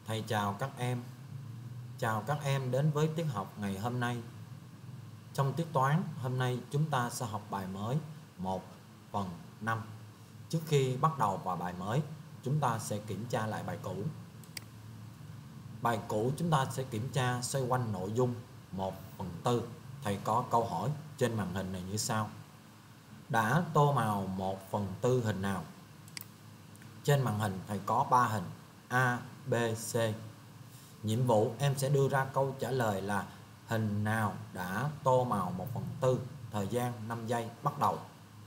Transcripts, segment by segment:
Thầy chào các em. Chào các em đến với tiết học ngày hôm nay. Trong tiết toán hôm nay chúng ta sẽ học bài mới 1/5. Trước khi bắt đầu vào bài mới, chúng ta sẽ kiểm tra lại bài cũ. Bài cũ chúng ta sẽ kiểm tra xoay quanh nội dung 1/4. Thầy có câu hỏi trên màn hình này như sau: đã tô màu 1/4 hình nào? Trên màn hình thầy có 3 hình A, B, C. Nhiệm vụ em sẽ đưa ra câu trả lời là hình nào đã tô màu 1/4. Thời gian 5 giây bắt đầu.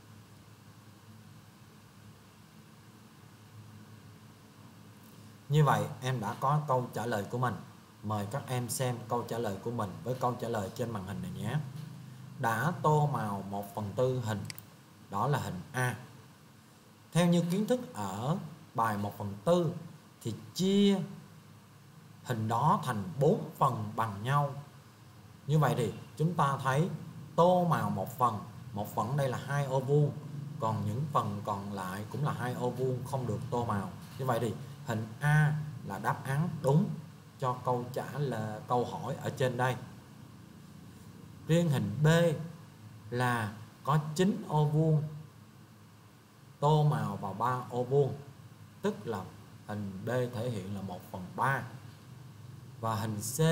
Như vậy em đã có câu trả lời của mình. Mời các em xem câu trả lời của mình với câu trả lời trên màn hình này nhé. Đã tô màu 1/4 hình, đó là hình A. Theo như kiến thức ở bài 1/4 thì chia hình đó thành 4 phần bằng nhau. Như vậy thì chúng ta thấy tô màu một phần đây là 2 ô vuông, còn những phần còn lại cũng là 2 ô vuông không được tô màu. Như vậy thì hình A là đáp án đúng cho câu hỏi ở trên đây. Riêng hình B là có 9 ô vuông tô màu vào 3 ô vuông, tức là hình B thể hiện là 1/3. Và hình C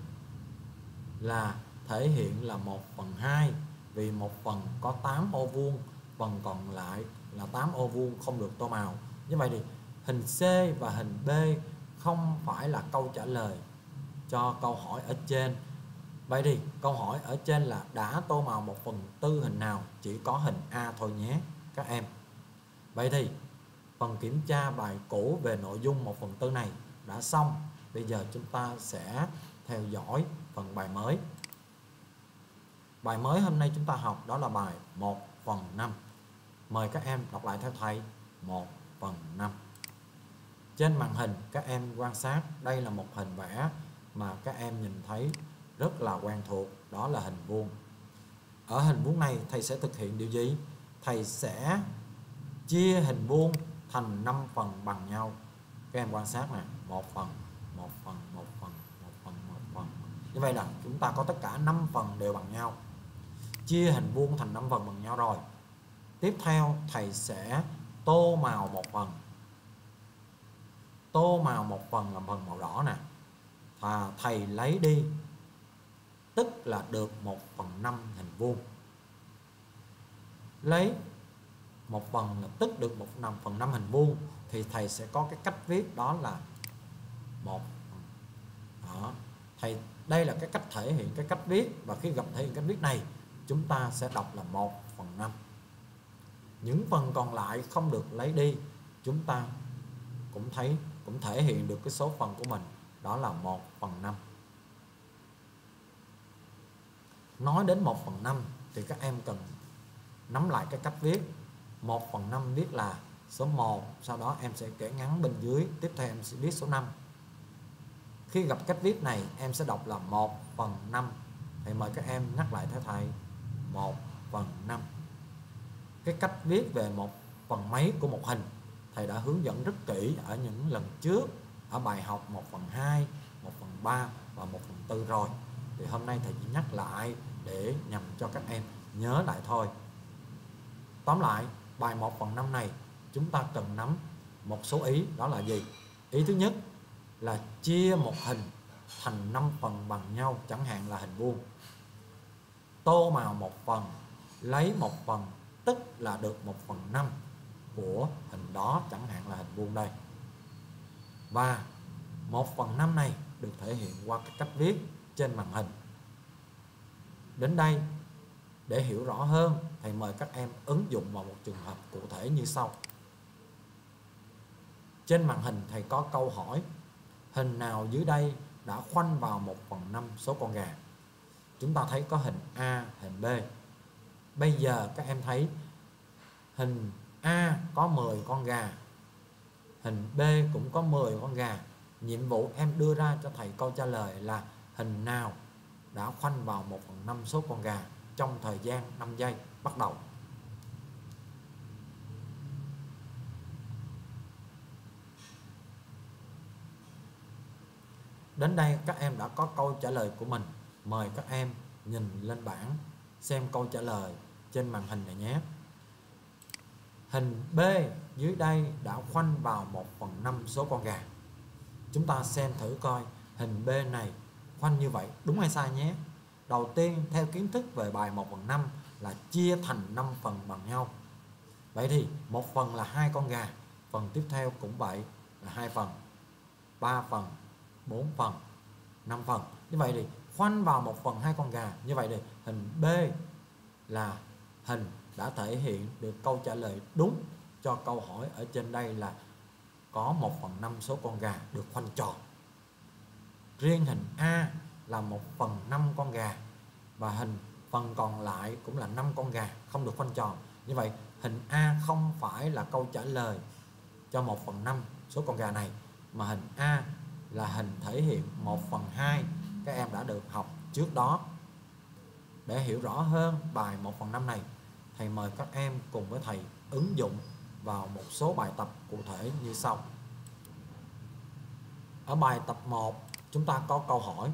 là thể hiện là 1/2, vì một phần có 8 ô vuông, phần còn lại là 8 ô vuông không được tô màu. Như vậy thì hình C và hình B không phải là câu trả lời cho câu hỏi ở trên. Vậy thì câu hỏi ở trên là đã tô màu 1/4 hình nào? Chỉ có hình A thôi nhé các em. Vậy thì phần kiểm tra bài cũ về nội dung 1/4 này đã xong. Bây giờ chúng ta sẽ theo dõi phần bài mới. Bài mới hôm nay chúng ta học đó là bài 1/5. Mời các em đọc lại theo thầy. 1/5. Trên màn hình các em quan sát, đây là một hình vẽ mà các em nhìn thấy rất là quen thuộc, đó là hình vuông. Ở hình vuông này thầy sẽ thực hiện điều gì? Thầy sẽ chia hình vuông thành 5 phần bằng nhau. Các em quan sát nè, 1 phần, 1 phần, 1 phần, 1 phần, 1 phần. Như vậy là chúng ta có tất cả 5 phần đều bằng nhau. Chia hình vuông thành 5 phần bằng nhau rồi. Tiếp theo thầy sẽ tô màu một phần. Tô màu một phần là phần màu đỏ nè. Thầy lấy đi, tức là được 1/5 hình vuông. Lấy 1 phần là tức được 1/5 hình vuông, thì thầy sẽ có cái cách viết đó là 1 phần. Đó. Đây là cái cách thể hiện cái cách viết, và khi gặp thể hiện cách viết này chúng ta sẽ đọc là 1/5. Những phần còn lại không được lấy đi, chúng ta cũng thể hiện được cái số phần của mình, đó là 1/5. Nói đến 1/5 thì các em cần nắm lại cái cách viết. 1/5 viết là số 1, sau đó em sẽ kẻ ngắn bên dưới, tiếp theo em sẽ viết số 5. Khi gặp cách viết này em sẽ đọc là 1/5. Thì mời các em nhắc lại theo thầy. 1/5. Cái cách viết về 1/mấy của một hình thầy đã hướng dẫn rất kỹ ở những lần trước, ở bài học 1/2, 1/3 và 1/4 rồi. Thì hôm nay thầy chỉ nhắc lại để nhằm cho các em nhớ lại thôi. Tóm lại, bài 1/5 này chúng ta cần nắm một số ý, đó là gì? Ý thứ nhất là chia một hình thành 5 phần bằng nhau, chẳng hạn là hình vuông. Tô màu một phần, lấy một phần, tức là được 1/5 của hình đó, chẳng hạn là hình vuông đây. Và 1/5 này được thể hiện qua cái cách viết trên màn hình. Đến đây, để hiểu rõ hơn, thầy mời các em ứng dụng vào một trường hợp cụ thể như sau. Trên màn hình thầy có câu hỏi: hình nào dưới đây đã khoanh vào 1/5 số con gà? Chúng ta thấy có hình A, hình B. Bây giờ các em thấy hình A có 10 con gà, hình B cũng có 10 con gà. Nhiệm vụ em đưa ra cho thầy câu trả lời là hình nào đã khoanh vào 1/5 số con gà trong thời gian 5 giây bắt đầu. Đến đây các em đã có câu trả lời của mình. Mời các em nhìn lên bảng xem câu trả lời trên màn hình này nhé. Hình B dưới đây đã khoanh vào 1/5 số con gà. Chúng ta xem thử coi hình B này khoanh như vậy đúng hay sai nhé. Đầu tiên theo kiến thức về bài 1/5 là chia thành 5 phần bằng nhau. Vậy thì một phần là 2 con gà, phần tiếp theo cũng vậy là 2 phần, 3 phần, 4 phần, 5 phần. Như vậy thì khoanh vào 1/2 con gà. Như vậy thì hình B là hình đã thể hiện được câu trả lời đúng cho câu hỏi ở trên đây là có 1/5 số con gà được khoanh tròn. Riêng hình A là 1/5 con gà và phần còn lại cũng là 5 con gà không được khoanh tròn. Như vậy hình A không phải là câu trả lời cho 1/5 số con gà này, mà hình A là hình thể hiện 1/2 các em đã được học trước đó. Để hiểu rõ hơn bài 1/5 này, thầy mời các em cùng với thầy ứng dụng vào một số bài tập cụ thể như sau. Ở bài tập 1 chúng ta có câu hỏi: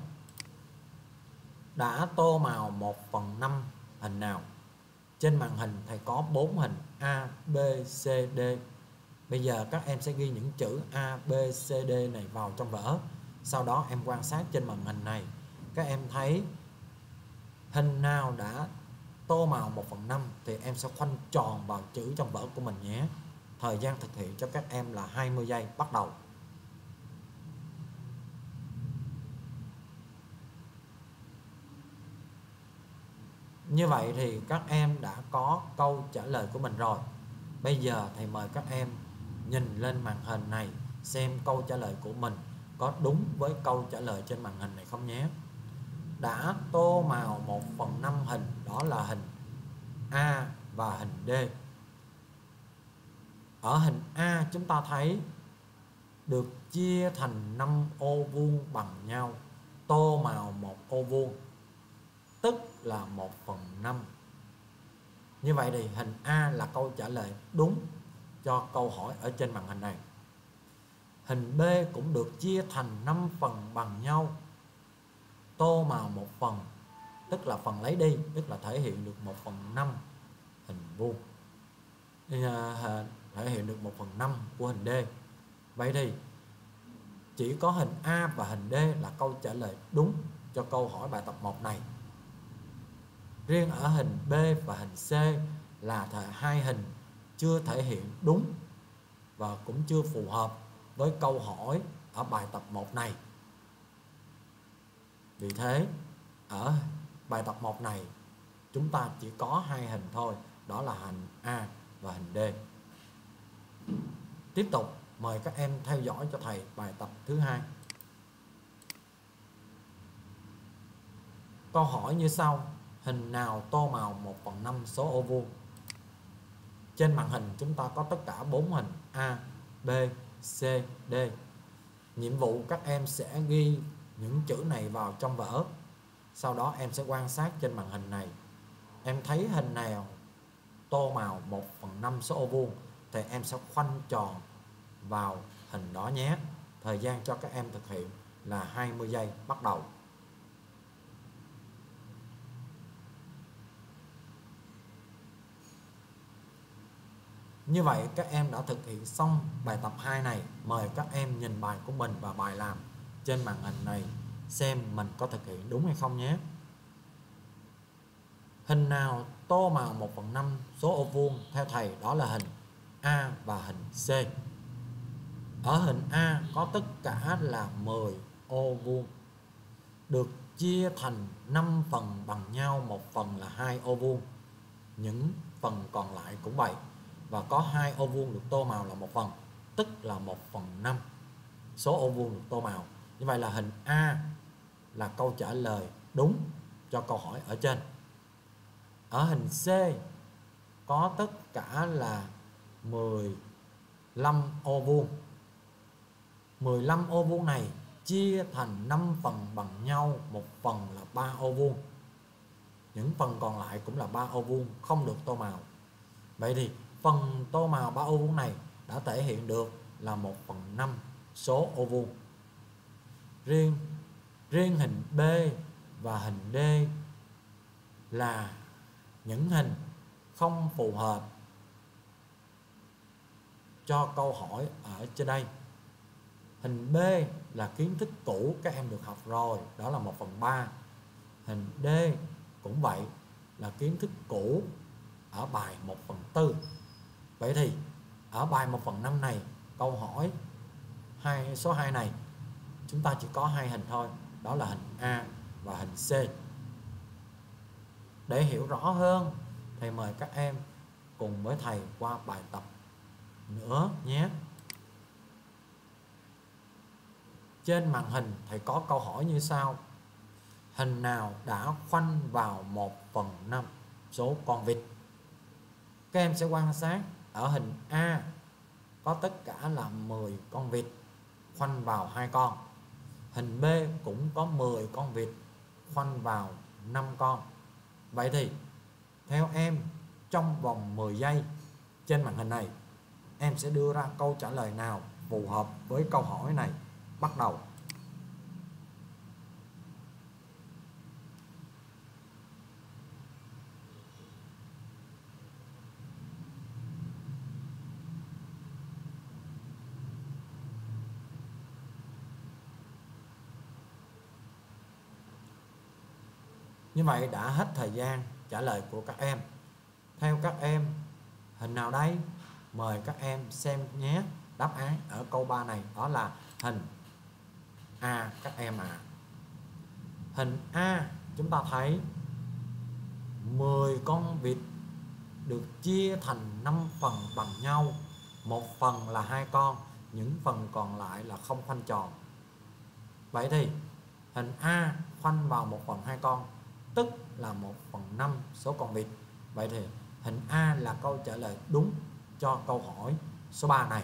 đã tô màu 1/5 hình nào? Trên màn hình thầy có 4 hình A, B, C, D. Bây giờ các em sẽ ghi những chữ A, B, C, D này vào trong vở. Sau đó em quan sát trên màn hình này, các em thấy hình nào đã tô màu 1/5 thì em sẽ khoanh tròn vào chữ trong vở của mình nhé. Thời gian thực hiện cho các em là 20 giây, bắt đầu. Như vậy thì các em đã có câu trả lời của mình rồi. Bây giờ thầy mời các em nhìn lên màn hình này xem câu trả lời của mình có đúng với câu trả lời trên màn hình này không nhé. Đã tô màu 1/5 hình, đó là hình A và hình D. Ở hình A chúng ta thấy được chia thành 5 ô vuông bằng nhau, tô màu một ô vuông, tức là 1/5. Như vậy thì hình A là câu trả lời đúng cho câu hỏi ở trên màn hình này. Hình B cũng được chia thành 5 phần bằng nhau, tô màu một phần, tức là phần lấy đi, tức là thể hiện được 1/5 hình vuông, thể hiện được 1/5 của hình D. Vậy thì chỉ có hình A và hình D là câu trả lời đúng cho câu hỏi bài tập 1 này. Riêng ở hình B và hình C là hai hình chưa thể hiện đúng và cũng chưa phù hợp với câu hỏi ở bài tập 1 này. Vì thế ở bài tập 1 này chúng ta chỉ có hai hình thôi, đó là hình A và hình D. Tiếp tục mời các em theo dõi cho thầy bài tập thứ 2. Câu hỏi như sau: hình nào tô màu 1/5 số ô vuông? Trên màn hình chúng ta có tất cả 4 hình A, B, C, D. Nhiệm vụ các em sẽ ghi những chữ này vào trong vở. Sau đó em sẽ quan sát trên màn hình này. Em thấy hình nào tô màu 1/5 số ô vuông thì em sẽ khoanh tròn vào hình đó nhé. Thời gian cho các em thực hiện là 20 giây, bắt đầu. Như vậy các em đã thực hiện xong bài tập 2 này. Mời các em nhìn bài của mình và bài làm trên màn hình này xem mình có thực hiện đúng hay không nhé. Hình nào tô màu 1/5 số ô vuông theo thầy, đó là hình A và hình C. Ở hình A có tất cả là 10 ô vuông, được chia thành 5 phần bằng nhau, một phần là 2 ô vuông. Những phần còn lại cũng vậy, và có 2 ô vuông được tô màu là một phần, tức là 1/5 số ô vuông được tô màu. Như vậy là hình A là câu trả lời đúng cho câu hỏi ở trên. Ở hình C có tất cả là 15 ô vuông. 15 ô vuông này chia thành 5 phần bằng nhau, một phần là 3 ô vuông. Những phần còn lại cũng là 3 ô vuông không được tô màu. Vậy thì phần tô màu 3 ô vuông này đã thể hiện được là 1/5 số ô vuông. riêng riêng hình B và hình D là những hình không phù hợp cho câu hỏi ở trên đây. Hình B là kiến thức cũ các em được học rồi, đó là 1/3. Hình D cũng vậy, là kiến thức cũ ở bài 1/4. Vậy thì ở bài 1/5 này, câu hỏi số 2 này, chúng ta chỉ có 2 hình thôi, đó là hình A và hình C. Để hiểu rõ hơn thì mời các em cùng với thầy qua bài tập nữa nhé. Trên màn hình thầy có câu hỏi như sau: hình nào đã khoanh vào 1/5 số con vịt? Các em sẽ quan sát ở hình A có tất cả là 10 con vịt, khoanh vào 2 con. Hình B cũng có 10 con vịt, khoanh vào 5 con. Vậy thì theo em, trong vòng 10 giây trên màn hình này, em sẽ đưa ra câu trả lời nào phù hợp với câu hỏi này? Bắt đầu. Như vậy đã hết thời gian trả lời của các em. Theo các em, hình nào đây? Mời các em xem nhé. Đáp án ở câu 3 này đó là hình A các em ạ. Hình A chúng ta thấy 10 con vịt được chia thành 5 phần bằng nhau. Một phần là 2 con, những phần còn lại là không khoanh tròn. Vậy thì hình A khoanh vào 1/2 con, tức là 1/5 số con vịt. Vậy thì hình A là câu trả lời đúng cho câu hỏi số 3 này.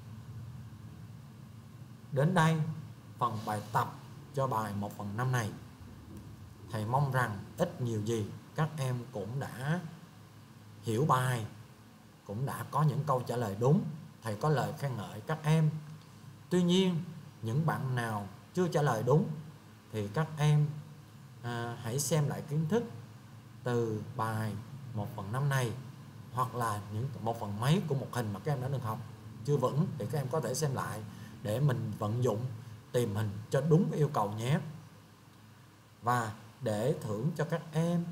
Đến đây phần bài tập cho bài 1/5 này, thầy mong rằng ít nhiều gì các em cũng đã hiểu bài, cũng đã có những câu trả lời đúng. Thầy có lời khen ngợi các em. Tuy nhiên những bạn nào chưa trả lời đúng thì các em hãy xem lại kiến thức từ bài 1/5 này, hoặc là những 1 mấy của một hình mà các em đã được học chưa vững thì các em có thể xem lại để mình vận dụng tìm hình cho đúng yêu cầu nhé. Và để thưởng cho các em,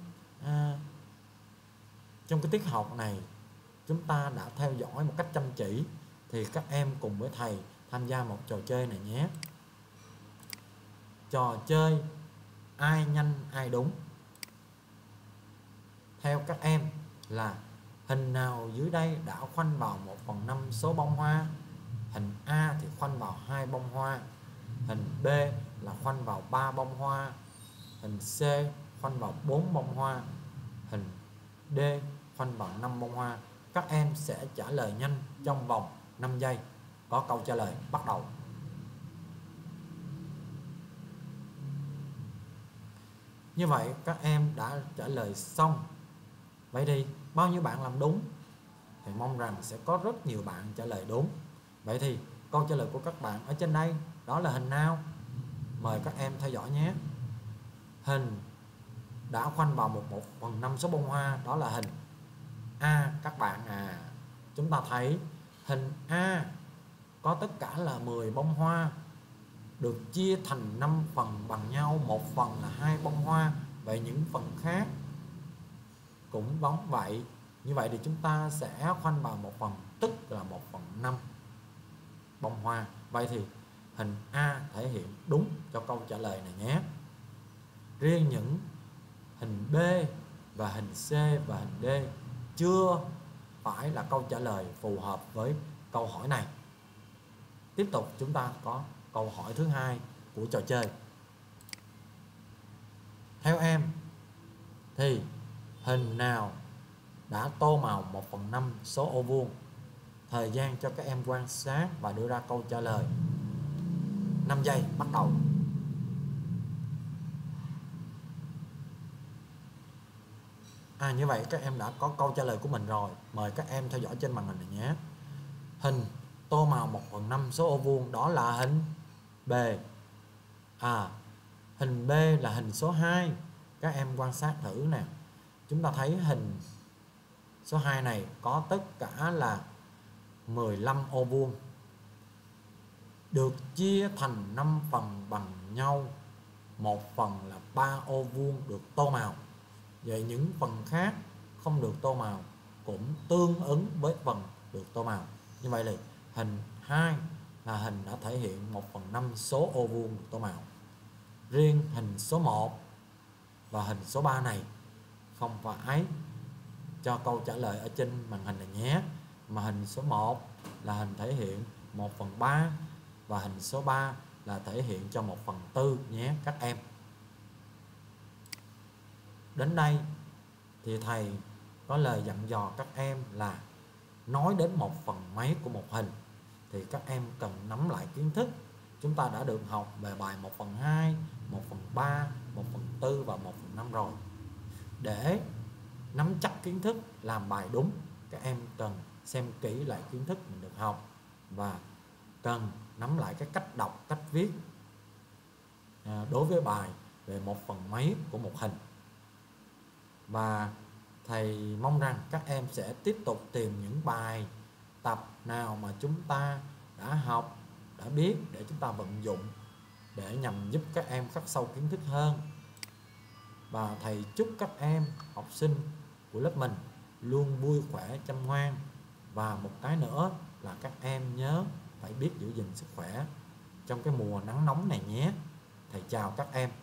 trong cái tiết học này chúng ta đã theo dõi một cách chăm chỉ, thì các em cùng với thầy tham gia một trò chơi này nhé. Trò chơi ai nhanh ai đúng. Theo các em là hình nào dưới đây đã khoanh vào 1/5 số bông hoa? Hình A thì khoanh vào 2 bông hoa, hình B là khoanh vào 3 bông hoa, hình C khoanh vào 4 bông hoa, hình D khoanh vào 5 bông hoa. Các em sẽ trả lời nhanh trong vòng 5 giây. Có câu trả lời, bắt đầu. Như vậy các em đã trả lời xong. Vậy thì bao nhiêu bạn làm đúng? Thầy mong rằng sẽ có rất nhiều bạn trả lời đúng. Vậy thì câu trả lời của các bạn ở trên đây đó là hình nào? Mời các em theo dõi nhé. Hình đã khoanh vào 1/5 số bông hoa đó là hình A các bạn à. Chúng ta thấy hình A có tất cả là 10 bông hoa, được chia thành 5 phần bằng nhau, một phần là 2 bông hoa. Vậy những phần khác cũng giống vậy. Như vậy thì chúng ta sẽ khoanh vào 1 phần, tức là 1/5 bông hoa. Vậy thì hình A thể hiện đúng cho câu trả lời này nhé. Riêng những hình B và hình C và hình D chưa phải là câu trả lời phù hợp với câu hỏi này. Tiếp tục chúng ta có câu hỏi thứ hai của trò chơi. Theo em thì hình nào đã tô màu 1/5 số ô vuông? Thời gian cho các em quan sát và đưa ra câu trả lời. 5 giây, bắt đầu. Như vậy các em đã có câu trả lời của mình rồi. Mời các em theo dõi trên màn hình này nhé. Hình tô màu 1/5 số ô vuông đó là hình B. Hình B là hình số 2. Các em quan sát thử nè. Chúng ta thấy hình số 2 này có tất cả là 15 ô vuông, được chia thành 5 phần bằng nhau. Một phần là 3 ô vuông được tô màu. Vậy những phần khác không được tô màu cũng tương ứng với phần được tô màu. Như vậy là hình 2 là hình đã thể hiện 1/5 số ô vuông được tô màu. Riêng hình số 1 và hình số 3 này không phải cho câu trả lời ở trên màn hình này nhé. Mà hình số 1 là hình thể hiện 1/3 và hình số 3 là thể hiện cho 1/4 nhé các em. Đến đây thì thầy có lời dặn dò các em là nói đến 1/mấy của một hình thì các em cần nắm lại kiến thức chúng ta đã được học về bài 1/2, 1/3, 1/4 và 1/5 rồi. Để nắm chắc kiến thức làm bài đúng, các em cần xem kỹ lại kiến thức mình được học và cần nắm lại cái cách đọc, cách viết đối với bài về 1/mấy của một hình. Và thầy mong rằng các em sẽ tiếp tục tìm những bài tập nào mà chúng ta đã học, đã biết để chúng ta vận dụng để nhằm giúp các em khắc sâu kiến thức hơn. Và thầy chúc các em học sinh của lớp mình luôn vui khỏe, chăm ngoan. Và một cái nữa là các em nhớ phải biết giữ gìn sức khỏe trong cái mùa nắng nóng này nhé. Thầy chào các em.